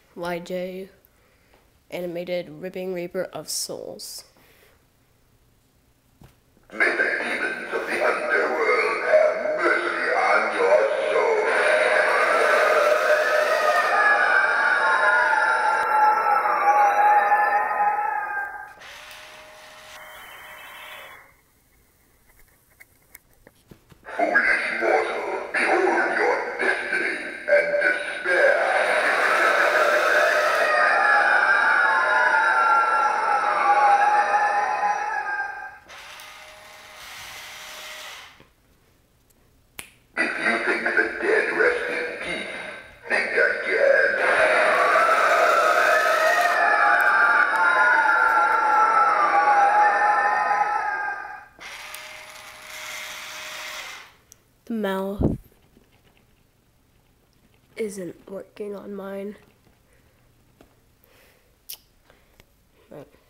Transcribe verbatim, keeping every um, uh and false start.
Y J animated Ripping Reaper of Souls. May the demons of the underworld have mercy on your soul. Foolish mortal, behold your destiny and despair. If you think the dead rest in peace, think again. The mouth isn't working on mine. Right.